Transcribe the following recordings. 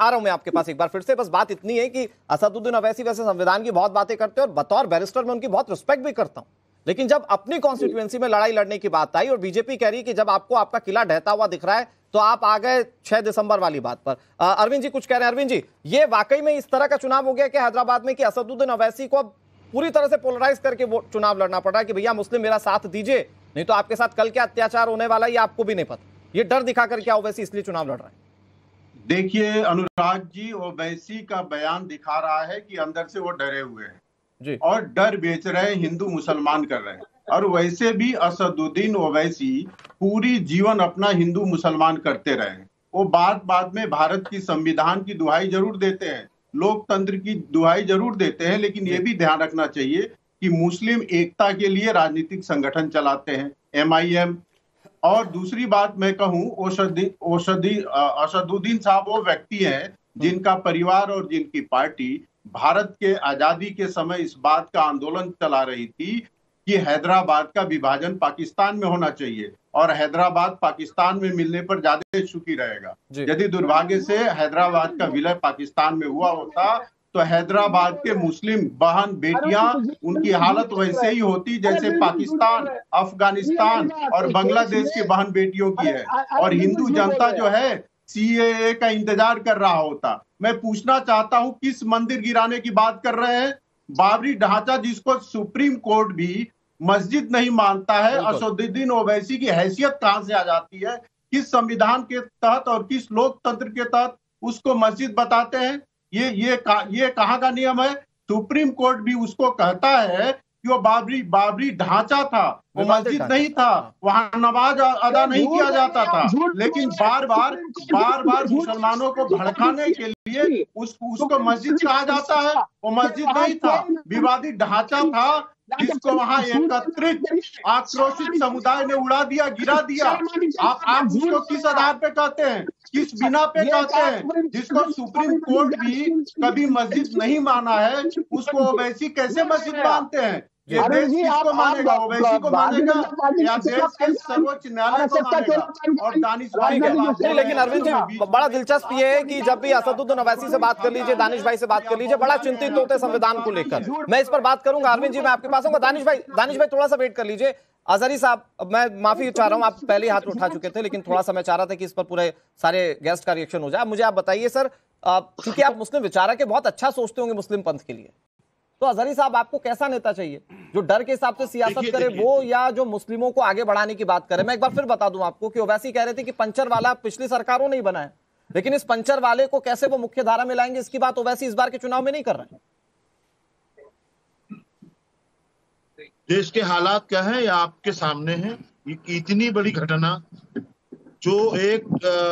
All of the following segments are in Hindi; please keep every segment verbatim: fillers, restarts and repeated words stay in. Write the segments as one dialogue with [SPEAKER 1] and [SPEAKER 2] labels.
[SPEAKER 1] आ रहा हूं मैं आपके पास एक बार फिर से। बस बात इतनी है कि असदुद्दीन ओवैसी वैसे संविधान की बहुत बातें करते हैं और बतौर बैरिस्टर मैं उनकी बहुत रिस्पेक्ट भी करता हूं, लेकिन जब अपनी कॉन्स्टिट्यूएंसी में लड़ाई लड़ने की बात आई और बीजेपी कह रही है कि जब आपको आपका किला ढहता हुआ दिख रहा है तो आप आ गए छह दिसंबर वाली बात पर। अरविंद जी कुछ कह रहे हैं। अरविंद जी, ये वाकई में इस तरह का चुनाव हो गया कि हैदराबाद में कि असदुद्दीन ओवैसी को अब पूरी तरह से पोलराइज करके वो चुनाव लड़ना पड़ रहा है कि भैया मुस्लिम मेरा साथ दीजिए, नहीं तो आपके साथ कल क्या अत्याचार होने वाला है ये आपको भी नहीं पता। ये डर दिखाकर क्या ओवैसी इसलिए चुनाव लड़ रहा है?
[SPEAKER 2] देखिए अनुराग जी, ओवैसी का बयान दिखा रहा है कि अंदर से वो डरे हुए हैं जी, और डर बेच रहे हैं, हिंदू मुसलमान कर रहे हैं। और वैसे भी असदुद्दीन ओवैसी पूरी जीवन अपना हिंदू मुसलमान करते रहे। वो बात बात में भारत की संविधान की दुहाई जरूर देते हैं, लोकतंत्र की दुहाई जरूर देते हैं, लेकिन ये भी ध्यान रखना चाहिए कि मुस्लिम एकता के लिए राजनीतिक संगठन चलाते हैं, एम आई एम। और दूसरी बात मैं कहूं, असदुद्दीन साहब वो व्यक्ति हैं जिनका परिवार और जिनकी पार्टी भारत के आजादी के समय इस बात का आंदोलन चला रही थी कि हैदराबाद का विभाजन पाकिस्तान में होना चाहिए और हैदराबाद पाकिस्तान में मिलने पर ज्यादा सुखी रहेगा। यदि दुर्भाग्य से हैदराबाद का विलय पाकिस्तान में हुआ होता तो हैदराबाद के मुस्लिम बहन बेटियां, उनकी हालत वैसे ही होती जैसे पाकिस्तान, अफगानिस्तान और बांग्लादेश की बहन बेटियों की है। और हिंदू जनता जो है सी ए ए का इंतजार कर रहा होता। मैं पूछना चाहता हूं, किस मंदिर गिराने की बात कर रहे हैं? बाबरी ढांचा जिसको सुप्रीम कोर्ट भी मस्जिद नहीं मानता है, असदुद्दीन ओवैसी की हैसियत कहां से आ जाती है? किस संविधान के तहत और किस लोकतंत्र के तहत उसको मस्जिद बताते हैं? ये ये का, ये कहाँ का नियम है? सुप्रीम कोर्ट भी उसको कहता है कि वो बाबरी बाबरी ढांचा था, वो मस्जिद नहीं था, वहां नमाज अदा नहीं किया जाता था। लेकिन बार बार बार बार मुसलमानों को भड़काने के लिए उस उसको मस्जिद कहा जाता है। वो मस्जिद नहीं था, विवादित ढांचा था जिसको वहां एकत्रित आक्रोशित समुदाय ने उड़ा दिया, गिरा दिया। आप आप उसको किस आधार पे कहते हैं, किस बिना पे कहते हैं? जिसको सुप्रीम कोर्ट भी कभी मस्जिद नहीं माना है उसको ओवैसी कैसे मस्जिद मानते हैं? ये देश किसको मानेगा? ओवैसी को मानेगा या देश के सर्वोच्च न्यायालय को मानेगा? और दानिश भाई के बात
[SPEAKER 1] नहीं, लेकिन अरविंद जी बड़ा दिलचस्प ये है कि जब भी असदुद्दीन ओवैसी से बात कर लीजिए, दानिश भाई से बात कर लीजिए, बड़ा चिंतित होते संविधान को लेकर। मैं इस पर बात करूंगा। अरविंद जी मैं आपके पास आऊंगा। दानिश भाई दानिश भाई थोड़ा सा वेट कर लीजिए। अजहरी साहब, मैं माफी चाह रहा हूं, आप पहले हाथ उठा चुके थे, लेकिन थोड़ा सा मैं चाह रहा था कि इस पर पूरे सारे गेस्ट का रिएक्शन हो जाए। मुझे आप बताइए सर, क्योंकि आप मुस्लिम विचारक के बहुत अच्छा सोचते होंगे मुस्लिम पंथ के लिए, तो अजहरी साहब आपको कैसा नेता चाहिए जो डर के हिसाब से सियासत करे वो, या जो मुस्लिमों को आगे बढ़ाने की बात करे? मैं एक बार फिर बता दूं आपको कि ओवैसी कह रहे थे कि पंचर वाला पिछली सरकारों ने ही बनाया, लेकिन इस पंचर वाले को कैसे वो मुख्य धारा में लाएंगे इसकी बात ओवैसी इस बार के चुनाव में नहीं कर रहे हैं।
[SPEAKER 3] देश के हालात क्या है या आपके सामने है। इतनी बड़ी घटना जो एक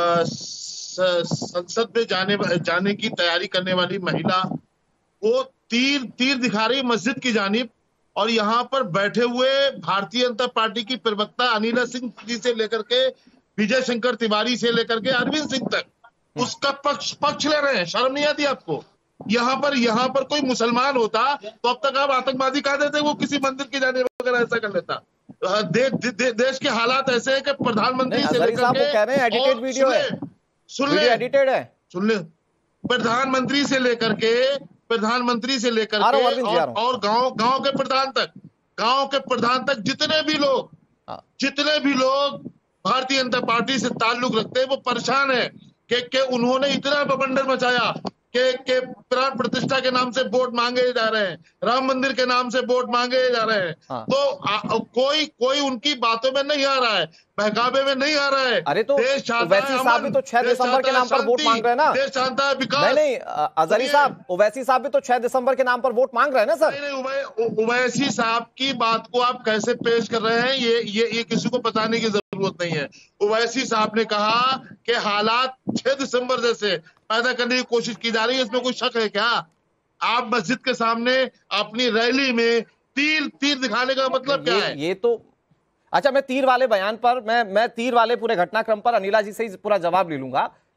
[SPEAKER 3] संसद में जाने जाने की तैयारी करने वाली महिला वो तीर तीर दिखा रही मस्जिद की जानिब, और यहाँ पर बैठे हुए भारतीय जनता पार्टी की प्रवक्ता अनिला सिंह जी से लेकर के विजय शंकर तिवारी से लेकर के अरविंद सिंह तक उसका पक्ष पक्ष ले रहे हैं। शर्म नहीं आती आपको? यहाँ पर यहाँ पर कोई मुसलमान होता तो अब तक आप आतंकवादी कह देते, वो किसी मंदिर की जानिब वगैरह ऐसा कर लेता। दे, दे, दे, देश के हालात ऐसे है कि प्रधानमंत्री से लेकर के
[SPEAKER 1] कह रहे हैं एडिटेड वीडियो है,
[SPEAKER 3] सुन ले
[SPEAKER 1] एडिटेड है,
[SPEAKER 3] सुन ले प्रधानमंत्री से लेकर के प्रधानमंत्री से लेकर के और, और गांव गांव के प्रधान तक गांव के प्रधान तक जितने भी लोग जितने भी लोग भारतीय जनता पार्टी से ताल्लुक रखते हैं वो परेशान है कि, कि उन्होंने इतना बवंडर मचाया के के प्राण प्रतिष्ठा के नाम से वोट मांगे जा रहे हैं, राम मंदिर के नाम से वोट मांगे जा रहे हैं। हाँ। तो आ, कोई कोई उनकी बातों में नहीं आ रहा है, बहकावे में नहीं आ रहा है।
[SPEAKER 1] अरे तो
[SPEAKER 3] देश
[SPEAKER 1] ओवैसी साहब भी तो छह दिसंबर के नाम पर वोट मांग रहे हैं ना।
[SPEAKER 3] देश चाहता है विकास।
[SPEAKER 1] नहीं नहीं अजहरी साहब, ओवैसी साहब भी तो छह दिसंबर के नाम पर वोट मांग रहे हैं ना सर।
[SPEAKER 3] नहीं नहीं ओवैसी साहब की बात को आप कैसे पेश कर रहे हैं ये ये ये किसी को बताने की जरूरत नहीं है। ओवैसी साहब ने कहा कि हालात छह दिसंबर जैसे पैदा करने की कोशिश की जा रही है, इसमें कोई शक है क्या? आप मस्जिद के सामने अपनी रैली में तीर तीर दिखाने का मतलब क्या है?
[SPEAKER 1] ये तो अच्छा, मैं तीर वाले बयान पर मैं मैं तीर वाले पूरे घटनाक्रम पर अनिला जी से ही पूरा जवाब ले लूंगा,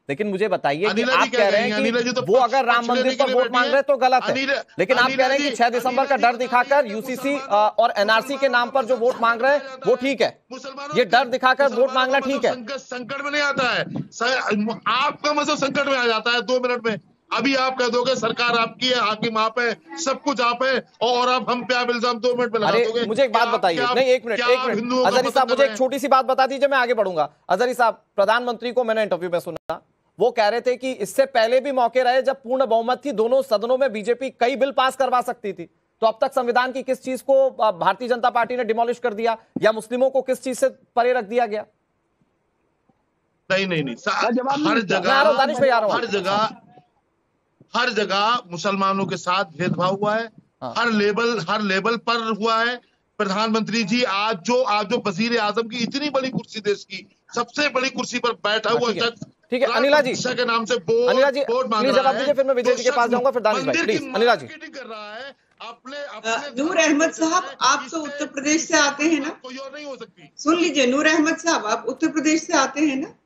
[SPEAKER 1] लेकिन मुझे बताइए कि
[SPEAKER 3] अनिला जी
[SPEAKER 1] आप
[SPEAKER 3] क्या
[SPEAKER 1] कह रहे
[SPEAKER 3] कहेंगी?
[SPEAKER 1] हैं
[SPEAKER 3] अनिला
[SPEAKER 1] कि
[SPEAKER 3] जी तो
[SPEAKER 1] वो
[SPEAKER 3] पक्ष-
[SPEAKER 1] अगर राम
[SPEAKER 3] पक्ष
[SPEAKER 1] मंदिर
[SPEAKER 3] लेने के
[SPEAKER 1] पर
[SPEAKER 3] लिए
[SPEAKER 1] वोट
[SPEAKER 3] बैठी
[SPEAKER 1] मांग
[SPEAKER 3] है।
[SPEAKER 1] रहे हैं तो गलत है,
[SPEAKER 3] अनिला-
[SPEAKER 1] लेकिन आप
[SPEAKER 3] अनिला
[SPEAKER 1] कह रहे हैं कि
[SPEAKER 3] जी-
[SPEAKER 1] छह दिसंबर का
[SPEAKER 3] अनिला
[SPEAKER 1] डर
[SPEAKER 3] जी
[SPEAKER 1] दिखाकर
[SPEAKER 3] कह
[SPEAKER 1] यूसीसी
[SPEAKER 3] रही है,
[SPEAKER 1] और एनआरसी के नाम पर जो वोट मांग रहे हैं वो ठीक है,
[SPEAKER 3] मुसलमानों
[SPEAKER 1] ये
[SPEAKER 3] के-
[SPEAKER 1] डर दिखाकर वोट
[SPEAKER 3] मुसलमानों
[SPEAKER 1] मांगना
[SPEAKER 3] का
[SPEAKER 1] ठीक
[SPEAKER 3] मतलब
[SPEAKER 1] है।
[SPEAKER 3] संकट संकट में नहीं आता है। स- आपका मतलब संकट में आ जाता है दो मिनट में। अभी आप कह दोगे सरकार आपकी है, हाकिम आप है, सब कुछ आप है, और आप हम पे आप इल्जाम दो मिनट में लगा
[SPEAKER 1] अरे
[SPEAKER 3] दोगे।
[SPEAKER 1] मुझे एक बात
[SPEAKER 3] क्या आप-
[SPEAKER 1] बताइए,
[SPEAKER 3] क्या आप-
[SPEAKER 1] नहीं एक मिनट
[SPEAKER 3] क्या
[SPEAKER 1] एक
[SPEAKER 3] आप
[SPEAKER 1] मिनट
[SPEAKER 3] हिंदुओं का
[SPEAKER 1] अजहरी
[SPEAKER 3] मदद
[SPEAKER 1] साहब
[SPEAKER 3] कर
[SPEAKER 1] मुझे
[SPEAKER 3] रहे
[SPEAKER 1] एक
[SPEAKER 3] हैं?
[SPEAKER 1] छोटी सी बात बता दीजिए, मैं आगे बढ़ूंगा। अजहरी साहब, प्रधानमंत्री को मैंने इंटरव्यू में सुना, वो कह रहे थे कि इससे पहले भी मौके रहे जब पूर्ण बहुमत थी, दोनों सदनों में बीजेपी कई बिल पास करवा सकती थी, तो अब तक संविधान की किस चीज को भारतीय जनता पार्टी ने डिमोलिश कर दिया, या मुस्लिमों को किस चीज से परे रख दिया गया?
[SPEAKER 3] नहीं नहीं नहीं सा-
[SPEAKER 1] जवाब
[SPEAKER 3] हर
[SPEAKER 1] नहीं
[SPEAKER 3] जगह
[SPEAKER 1] मैं आ रहा हूं, दानिश भाई आ रहा हूं।
[SPEAKER 3] हर जगह हर जगह मुसलमानों के साथ भेदभाव हुआ है।
[SPEAKER 1] हाँ।
[SPEAKER 3] हर लेवल हर लेवल पर हुआ है। प्रधानमंत्री जी आज जो आज जो वजीर आजम की इतनी बड़ी कुर्सी, देश की सबसे बड़ी कुर्सी पर बैठा
[SPEAKER 1] हाँ,
[SPEAKER 3] हुआ
[SPEAKER 1] ठीक है।
[SPEAKER 3] शख्स,
[SPEAKER 1] ठीक है, अनिला जी
[SPEAKER 3] शिक्षा के नाम से वोट
[SPEAKER 1] अनिला जी
[SPEAKER 3] वोट मांग
[SPEAKER 1] प्लीज
[SPEAKER 3] रहा
[SPEAKER 1] जवाब
[SPEAKER 3] है,
[SPEAKER 1] दीजिए, फिर मैं विजय
[SPEAKER 3] तो
[SPEAKER 1] जी के पास
[SPEAKER 3] शख्स
[SPEAKER 1] जाऊंगा, फिर दानिश भाई
[SPEAKER 3] मंदिर की
[SPEAKER 1] प्लीज। अनिला जी
[SPEAKER 3] मार्केटिंग कर रहा है अपने
[SPEAKER 4] अ,
[SPEAKER 3] अपने
[SPEAKER 4] नूर
[SPEAKER 3] धर्म
[SPEAKER 4] अहमद
[SPEAKER 3] को
[SPEAKER 4] साहब,
[SPEAKER 3] जो है,
[SPEAKER 4] आप तो
[SPEAKER 3] इससे
[SPEAKER 4] उत्तर प्रदेश से आते हैं ना?
[SPEAKER 3] कोई और नहीं हो सकती।
[SPEAKER 4] सुन लीजिए, नूर अहमद साहब आप उत्तर प्रदेश से आते हैं ना,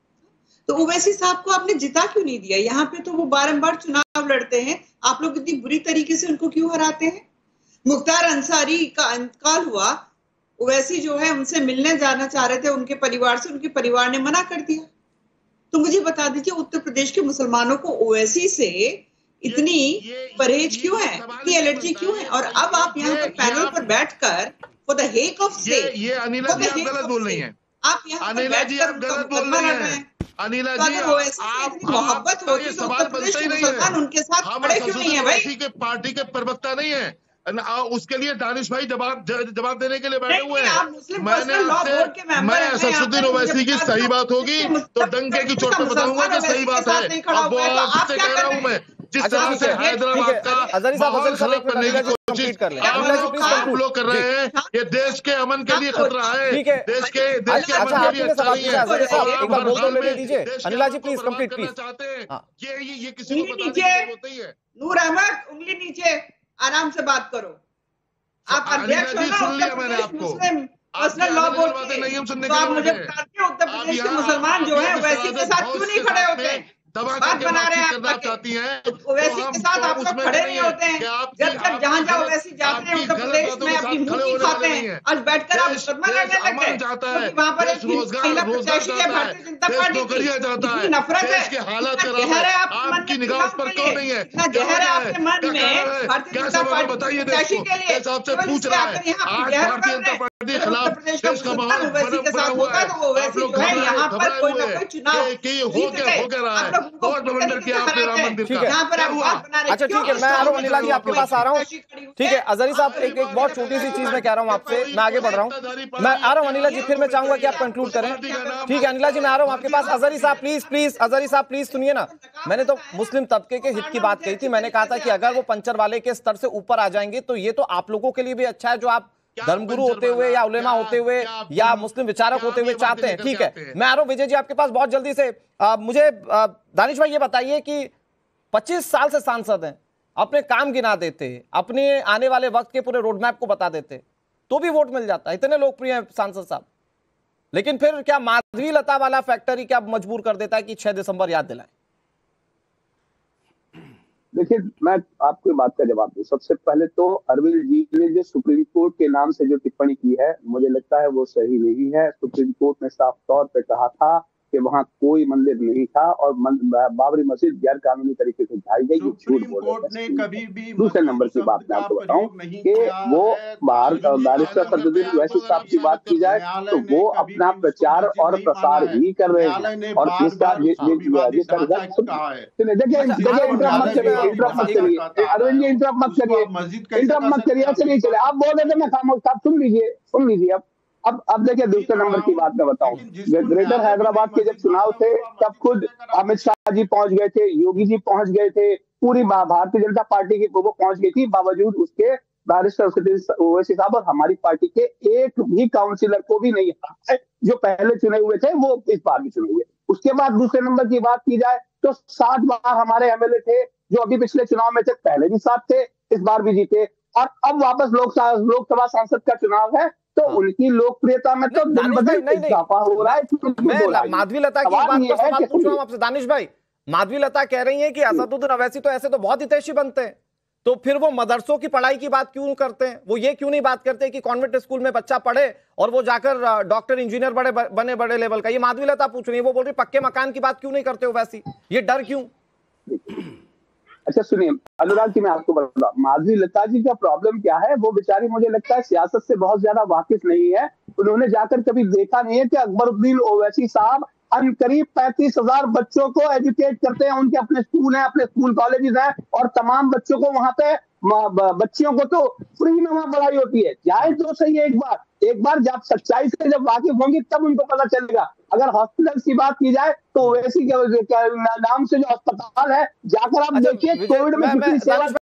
[SPEAKER 4] तो ओवैसी साहब को आपने जिता क्यों नहीं दिया? यहाँ पे तो वो बारंबार चुनाव लड़ते हैं, आप लोग इतनी बुरी तरीके से उनको क्यों हराते हैं? मुख्तार अंसारी का इंतकाल हुआ, ओवैसी जो है उनसे मिलने जाना चाह रहे थे उनके परिवार से, उनके परिवार ने मना कर दिया। तो मुझे बता दीजिए, उत्तर प्रदेश के मुसलमानों को ओवैसी से इतनी परहेज क्यों है, इतनी एलर्जी क्यों है? और अब आप यहाँ पर पैनल पर बैठकर फॉर द हेक ऑफ
[SPEAKER 3] ये ये अनिला जी आप गलत बोल रही हैं।
[SPEAKER 4] आप यहाँ पर
[SPEAKER 3] अनिला जी
[SPEAKER 4] बैठकर
[SPEAKER 3] आप
[SPEAKER 4] उनका
[SPEAKER 3] गलत बोल
[SPEAKER 4] मुकदमा
[SPEAKER 3] रही
[SPEAKER 4] लड़ रहे
[SPEAKER 3] हैं।
[SPEAKER 4] हैं।
[SPEAKER 3] अनिला
[SPEAKER 4] तो
[SPEAKER 3] जी
[SPEAKER 4] अगर ओवैसी से
[SPEAKER 3] आप
[SPEAKER 4] इतनी मोहब्बत
[SPEAKER 3] आपका
[SPEAKER 4] होती
[SPEAKER 3] ये
[SPEAKER 4] तो
[SPEAKER 3] सवाल
[SPEAKER 4] उत्तर प्रदेश
[SPEAKER 3] बनता ही
[SPEAKER 4] के
[SPEAKER 3] नहीं है।
[SPEAKER 4] मुसलमान उनके साथ
[SPEAKER 3] हम
[SPEAKER 4] खड़े क्यों नहीं है भाई?
[SPEAKER 3] ओवैसी के पार्टी के प्रवक्ता नहीं है, न- आ, उसके लिए दानिश भाई जवाब ज- जवाब देने के लिए बैठे
[SPEAKER 4] नहीं,
[SPEAKER 3] हुए
[SPEAKER 4] नहीं,
[SPEAKER 3] हैं।
[SPEAKER 4] आप मुस्लिम
[SPEAKER 3] मैंने
[SPEAKER 4] पर्सनल लॉ
[SPEAKER 3] आपसे
[SPEAKER 4] बोर्ड के मेंबर
[SPEAKER 3] मैं
[SPEAKER 4] हैं, मैं
[SPEAKER 3] असदुद्दीन
[SPEAKER 4] यहाँ पर
[SPEAKER 3] ओवैसी की
[SPEAKER 4] मुझे
[SPEAKER 3] सही
[SPEAKER 4] बता
[SPEAKER 3] बात
[SPEAKER 4] दो,
[SPEAKER 3] होगी
[SPEAKER 4] जिसके
[SPEAKER 3] तो
[SPEAKER 4] मुस्तक-
[SPEAKER 3] डंके की
[SPEAKER 4] जिसका
[SPEAKER 3] चोट पे बताऊंगा
[SPEAKER 4] मुसलमान
[SPEAKER 3] कि सही
[SPEAKER 4] ओवैसी के
[SPEAKER 3] बात
[SPEAKER 4] साथ
[SPEAKER 3] है।
[SPEAKER 4] नहीं खड़ा
[SPEAKER 3] अब वो
[SPEAKER 4] हुआ है, तो आप
[SPEAKER 3] आपसे
[SPEAKER 4] क्या
[SPEAKER 3] कह
[SPEAKER 4] कर
[SPEAKER 3] रहा
[SPEAKER 4] रहे
[SPEAKER 3] हूं मैं,
[SPEAKER 4] हैं?
[SPEAKER 3] जिस
[SPEAKER 4] अच्छा,
[SPEAKER 3] तरह
[SPEAKER 4] ठीक
[SPEAKER 3] से
[SPEAKER 4] है,
[SPEAKER 3] हैदराबाद
[SPEAKER 1] ठीक है।
[SPEAKER 3] का
[SPEAKER 1] अजहरी साहब,
[SPEAKER 3] माहौल
[SPEAKER 1] अजहरी साहब,
[SPEAKER 3] खराब
[SPEAKER 1] एक मिनट,
[SPEAKER 3] करने की
[SPEAKER 1] अनिला जी
[SPEAKER 3] कोशिश
[SPEAKER 1] कंप्लीट कर लें।
[SPEAKER 3] आप
[SPEAKER 1] अनिला जी,
[SPEAKER 3] लोग
[SPEAKER 1] प्लीज
[SPEAKER 3] आप
[SPEAKER 1] कंक्लूड।
[SPEAKER 3] लोग कर रहे हैं, ये देश के अमन के लिए खतरा है,
[SPEAKER 1] ठीक है।
[SPEAKER 3] देश के देश के
[SPEAKER 1] अच्छा,
[SPEAKER 3] अमन के
[SPEAKER 1] आपने
[SPEAKER 3] लिए अच्छा
[SPEAKER 1] सवाल
[SPEAKER 3] नहीं
[SPEAKER 1] पूछा,
[SPEAKER 3] है।
[SPEAKER 1] अजहरी साहब,
[SPEAKER 3] और आप
[SPEAKER 1] एक बार
[SPEAKER 3] हर
[SPEAKER 1] बोल तो
[SPEAKER 3] हाल
[SPEAKER 1] लेने
[SPEAKER 3] में
[SPEAKER 1] दीजिए।
[SPEAKER 3] देश के
[SPEAKER 1] अनिला
[SPEAKER 3] अमन
[SPEAKER 1] जी,
[SPEAKER 3] को
[SPEAKER 1] प्लीज
[SPEAKER 3] बर्बाद
[SPEAKER 1] कंप्लीट,
[SPEAKER 3] करना
[SPEAKER 1] प्लीज।
[SPEAKER 3] चाहते हैं।
[SPEAKER 1] हाँ।
[SPEAKER 3] ये ये ये किसी को
[SPEAKER 4] उंगली
[SPEAKER 3] बताने की
[SPEAKER 4] नीचे,
[SPEAKER 3] जरूरत नहीं है।
[SPEAKER 4] नूर अहमद, उंगली नीचे, आराम से बात करो। आप
[SPEAKER 3] अनिला
[SPEAKER 4] अध्यक्ष हो
[SPEAKER 3] जी,
[SPEAKER 4] ना
[SPEAKER 3] सुन
[SPEAKER 4] उत्तर
[SPEAKER 3] लिया मैंने
[SPEAKER 4] प्रदेश
[SPEAKER 3] आपको।
[SPEAKER 4] मुस्लिम
[SPEAKER 3] आपकी
[SPEAKER 4] पर्सनल लॉ
[SPEAKER 3] अनलिगल
[SPEAKER 4] बोर्ड
[SPEAKER 3] बातें
[SPEAKER 4] के,
[SPEAKER 3] नहीं हम सुनने
[SPEAKER 4] तो
[SPEAKER 3] के
[SPEAKER 4] आप
[SPEAKER 3] लिए
[SPEAKER 4] मुझे
[SPEAKER 3] बैठे हैं।
[SPEAKER 4] बताते हैं उत्तर
[SPEAKER 3] आप
[SPEAKER 4] प्रदेश के
[SPEAKER 3] यहाँ
[SPEAKER 4] मुसलमान जो
[SPEAKER 3] आप
[SPEAKER 4] है
[SPEAKER 3] ये
[SPEAKER 4] ओवैसी के साथ क्यों नहीं खड़े होते?
[SPEAKER 3] दबा
[SPEAKER 4] बात
[SPEAKER 3] करके
[SPEAKER 4] बना रहे हैं
[SPEAKER 3] बातचीत
[SPEAKER 4] आप
[SPEAKER 3] करना
[SPEAKER 4] ताकि
[SPEAKER 3] चाहती हैं,
[SPEAKER 4] ओवैसी
[SPEAKER 3] तो हम
[SPEAKER 4] के साथ
[SPEAKER 3] तो
[SPEAKER 4] आप लोग
[SPEAKER 3] उसमें
[SPEAKER 4] खड़े
[SPEAKER 3] नहीं
[SPEAKER 4] नहीं
[SPEAKER 3] है
[SPEAKER 4] होते
[SPEAKER 3] कि
[SPEAKER 4] हैं।
[SPEAKER 3] आपकी
[SPEAKER 4] जब जब जहां
[SPEAKER 3] आपकी
[SPEAKER 4] जहां
[SPEAKER 3] गलत-
[SPEAKER 4] ओवैसी जाते हैं
[SPEAKER 3] आपकी
[SPEAKER 4] उत्तर
[SPEAKER 3] गलत
[SPEAKER 4] प्रदेश
[SPEAKER 3] बातों
[SPEAKER 4] में
[SPEAKER 3] के
[SPEAKER 4] अपनी
[SPEAKER 3] साथ
[SPEAKER 4] मुंह
[SPEAKER 3] खड़े
[SPEAKER 4] की
[SPEAKER 3] होने
[SPEAKER 4] खाते
[SPEAKER 3] वाले नहीं
[SPEAKER 4] हैं,
[SPEAKER 3] हैं।
[SPEAKER 4] आज बैठकर आप
[SPEAKER 3] देश
[SPEAKER 4] मुकदमा
[SPEAKER 3] देश
[SPEAKER 4] लड़ने लग
[SPEAKER 3] अमन
[SPEAKER 4] गए
[SPEAKER 3] चाहता है,
[SPEAKER 4] क्योंकि वहां पर
[SPEAKER 3] देश
[SPEAKER 4] एक
[SPEAKER 3] रोजगार
[SPEAKER 4] महिला
[SPEAKER 3] रोजगार
[SPEAKER 4] प्रत्याशी है
[SPEAKER 3] चाहता है,
[SPEAKER 4] भारतीय जनता
[SPEAKER 3] देश
[SPEAKER 4] पार्टी की।
[SPEAKER 3] नौकरियां चाहता है,
[SPEAKER 4] इतनी नफरत है,
[SPEAKER 3] देश के हालात
[SPEAKER 4] इतना
[SPEAKER 3] खराब
[SPEAKER 4] जहर है
[SPEAKER 3] है,
[SPEAKER 4] आपके मन
[SPEAKER 3] आपकी
[SPEAKER 4] में
[SPEAKER 3] निगाह उस
[SPEAKER 4] चुनाव
[SPEAKER 3] पर
[SPEAKER 4] के
[SPEAKER 3] क्यों
[SPEAKER 4] लिए,
[SPEAKER 3] नहीं है?
[SPEAKER 4] इतना
[SPEAKER 3] क्या
[SPEAKER 4] जहर है
[SPEAKER 3] वजह है?
[SPEAKER 4] आपके मन
[SPEAKER 3] क्या
[SPEAKER 4] में
[SPEAKER 3] कारण है?
[SPEAKER 4] भारतीय
[SPEAKER 3] क्या
[SPEAKER 4] जनता
[SPEAKER 3] सबब है?
[SPEAKER 4] पार्टी की
[SPEAKER 3] बताइए देश
[SPEAKER 4] प्रत्याशी
[SPEAKER 3] को।
[SPEAKER 4] के लिए।
[SPEAKER 3] देश आपसे
[SPEAKER 4] केवल
[SPEAKER 3] पूछ
[SPEAKER 4] इससे
[SPEAKER 3] रहा
[SPEAKER 4] आकर
[SPEAKER 3] है।
[SPEAKER 4] यहाँ पर
[SPEAKER 3] आज
[SPEAKER 4] जहर
[SPEAKER 3] भारतीय
[SPEAKER 4] उगल रहे
[SPEAKER 3] जनता
[SPEAKER 4] हैं।
[SPEAKER 3] पार्टी के
[SPEAKER 4] अगर
[SPEAKER 3] खिलाफ
[SPEAKER 4] उत्तर प्रदेश का
[SPEAKER 3] देश का
[SPEAKER 4] मुसलमान
[SPEAKER 3] माहौल
[SPEAKER 4] ओवैसी के
[SPEAKER 3] बना
[SPEAKER 4] साथ
[SPEAKER 3] हुआ
[SPEAKER 4] होता
[SPEAKER 3] है।
[SPEAKER 4] तो ओवैसी
[SPEAKER 3] आप लोग
[SPEAKER 4] जो है
[SPEAKER 3] घबराए
[SPEAKER 4] यहाँ पर
[SPEAKER 3] घबराए
[SPEAKER 4] कोई
[SPEAKER 3] हुए
[SPEAKER 4] ना
[SPEAKER 3] हैं
[SPEAKER 4] कोई चुनाव
[SPEAKER 3] कि- कि हो
[SPEAKER 4] जीत
[SPEAKER 3] क्या
[SPEAKER 4] गए।
[SPEAKER 3] हो क्या रहा
[SPEAKER 4] आप
[SPEAKER 3] है?
[SPEAKER 4] लोग उनको
[SPEAKER 3] बहुत
[SPEAKER 4] पूरी
[SPEAKER 3] बवंडर
[SPEAKER 4] तरीके
[SPEAKER 3] किया
[SPEAKER 4] से
[SPEAKER 3] आपने राम
[SPEAKER 4] हराते
[SPEAKER 3] मंदिर
[SPEAKER 4] हैं।
[SPEAKER 3] का।
[SPEAKER 4] यहाँ पर
[SPEAKER 3] क्या
[SPEAKER 4] आप
[SPEAKER 3] हुआ?
[SPEAKER 4] बात बना रहे
[SPEAKER 1] अच्छा,
[SPEAKER 4] क्यों?
[SPEAKER 1] ठीक है, मैं आ रहा हूँ अनिला जी, आपके पास आ रहा हूँ। ठीक है, अजहरी साहब, एक एक बहुत छोटी सी चीज मैं कह रहा हूँ आपसे, मैं आगे बढ़ रहा हूँ, मैं आ रहा हूँ अनिला जी, फिर मैं चाहूंगा कि आप कंक्लूड करें। ठीक है अनिला जी, मैं आ रहा हूँ आपके पास। अजहरी साहब प्लीज प्लीज अजहरी साहब प्लीज सुनिए ना, मैंने तो मुस्लिम तबके के हित की बात कही थी। मैंने कहा था कि अगर वो पंचर वाले के स्तर से ऊपर आ जाएंगे तो ये तो आप लोगों के लिए भी अच्छा है, जो आप धर्मगुरु होते हुए या उलेमा होते हुए या मुस्लिम विचारक होते हुए चाहते हैं। ठीक है, मैं आ रहा हूं विजय जी आपके पास बहुत जल्दी से। आ, मुझे आ, दानिश भाई ये बताइए कि पच्चीस साल से सांसद हैं, अपने काम गिना देते, अपने आने वाले वक्त के पूरे रोड मैप को बता देते, तो भी वोट मिल जाता है। इतने लोकप्रिय हैं सांसद साहब, लेकिन फिर क्या माधवी लता वाला फैक्टर ही क्या मजबूर कर देता है कि छह दिसंबर याद दिलाएं?
[SPEAKER 5] देखिए, मैं आपको बात का जवाब दूं। सबसे पहले तो अरविंद जी ने जो सुप्रीम कोर्ट के नाम से जो टिप्पणी की है, मुझे लगता है वो सही नहीं है। सुप्रीम कोर्ट ने साफ तौर पे कहा था कि वहां कोई मंदिर नहीं था और बाबरी मस्जिद गैर कानूनी तरीके से ढाई गई। ये झूठ बोल रहे हैं। दूसरे नंबर की बात मैं आपको बताऊं कि वो बाहर बैरिस्टर सदरुद्दीन ओवैसी साहब की बात की जाए तो वो अपना प्रचार और प्रसार ही कर रहे हैं। और जिसका जिसका देखिए, इंटरप्ट मत करिए, इंटरप्ट मत करिए अरविंद जी, इंटरप्ट मत करिए, इंटरप्ट मत करिए। चलिए चलिए, आप बोल रहे थे, मैं खामोश था, सुन लीजिए सुन लीजिए अब अब अब देखिए, दूसरे नंबर की बात मैं बताऊं। ग्रेटर हैदराबाद के जब चुनाव थे तब खुद अमित शाह जी पहुंच गए थे, योगी जी पहुंच गए थे, पूरी भारतीय जनता पार्टी की वो पहुंच गई थी। बावजूद उसके बैरिस्टर ओवैसी साहब और हमारी पार्टी के एक भी काउंसिलर को भी नहीं है जो पहले चुने हुए थे, वो इस बार भी चुने हुए। उसके बाद दूसरे नंबर की बात की जाए तो सात बार हमारे एमएलए थे जो अभी पिछले चुनाव में थे, पहले भी सात थे, इस बार भी जीते। और अब वापस लोकसभा लोकसभा सांसद का चुनाव है तो
[SPEAKER 1] हाँ।
[SPEAKER 5] उनकी लोकप्रियता में तो दिन
[SPEAKER 1] दानिश
[SPEAKER 5] ब
[SPEAKER 1] भाई,
[SPEAKER 5] दिन
[SPEAKER 1] नहीं, नहीं।
[SPEAKER 5] इजाफा हो रहा है।
[SPEAKER 1] मैं माधवी लता की
[SPEAKER 5] सवाल
[SPEAKER 1] बात
[SPEAKER 5] ये
[SPEAKER 1] पर
[SPEAKER 5] है
[SPEAKER 1] सवाल
[SPEAKER 5] कि
[SPEAKER 1] पूछ रहा हूं आपसे दानिश भाई। माधवी लता कह रही हैं कि असदुद्दीन अवैसी तो ऐसे तो बहुत हितैषी बनते हैं, तो फिर वो मदरसों की पढ़ाई की बात क्यों करते हैं? वो ये क्यों नहीं बात करते कि कॉन्वेंट स्कूल में बच्चा पढ़े और वो जाकर डॉक्टर इंजीनियर बड़े बने बड़े लेवल का? ये माधवी लता पूछ रही है, वो बोल रही पक्के मकान की बात क्यों नहीं करते ओवैसी? ये डर क्यों?
[SPEAKER 5] अच्छा सुनिए अनुराग जी, मैं आपको बता, माधवी लता जी का प्रॉब्लम क्या है, वो बेचारी मुझे लगता है सियासत से बहुत ज्यादा वाकिफ नहीं है। उन्होंने जाकर कभी देखा नहीं है कि अकबरुद्दीन ओवैसी साहब अन करीब पैंतीस हजार बच्चों को एजुकेट करते हैं, उनके अपने स्कूल हैं, अपने स्कूल कॉलेजेस हैं, और तमाम बच्चों को वहां पे बच्चियों को तो फ्री में वहां पढ़ाई होती है। जाए तो सही है, एक बार एक बार जब सच्चाई से जब वाकिफ होंगी तब उनको पता चलेगा। अगर हॉस्पिटल की बात की जाए तो ओवैसी के नाम से जो अस्पताल है, जाकर आप देखिए कोविड में कितनी सेवा